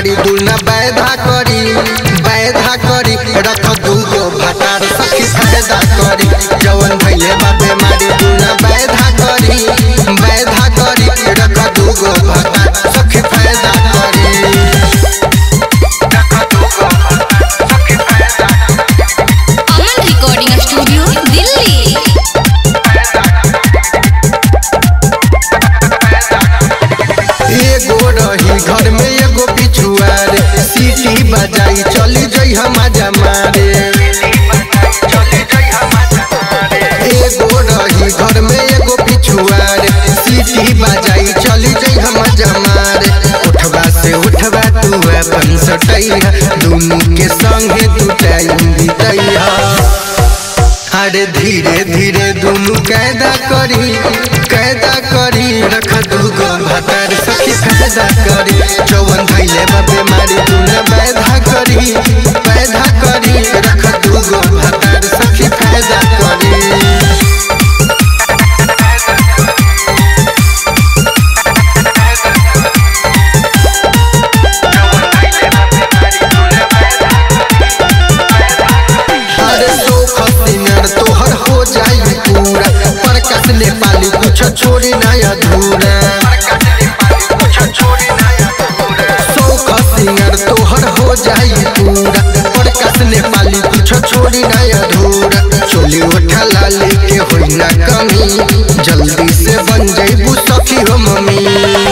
मारी दुलना बैधा करी रख दूगो भतार सखी फायदा करी जवन भैले बाबे मारी दुलना बैधा करी रख दूगो भतार सखी फायदा करी। Aman recording studio Delhi. एगो रही घर में एगो पिछुआर सीटी बजाई चली जई हम मारे। एगो रही घर में एगो पिछुआर सीटी बजाई चली जई हम मारे। उठवा से उठवा तू अपन सटैया दोनों के संगे तू टाइम बितैया। अरे धीरे धीरे दोनों कैदा करी रख दूगो भतार सखी फायदा करी जवन भैले बाबे मारी दुना बैधा करी रख दूगो भतार सखी फायदा करी। तोहर हो जाई पूरा पर कसले पाली कुछ छोड़ी ना अधूरा। सौख सिंगर तोहर हो जाई पूरा पर कसले पाली कुछ छोड़ी ना अधूरा। चोली उठा लाली के होई ना कमी जल्दी से बन जाइबू सखी हो मम्मी।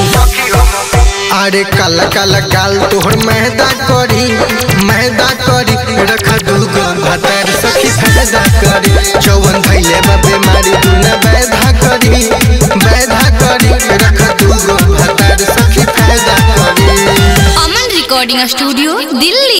अरे काला काला गाल तोहर मैदा करी रख दूगो भतार सखी फायदा करी जवन भैले बाबे मारी दुना बैधा करी रख दूगो भतार सखी फायदा करी। Aman recording studio Delhi.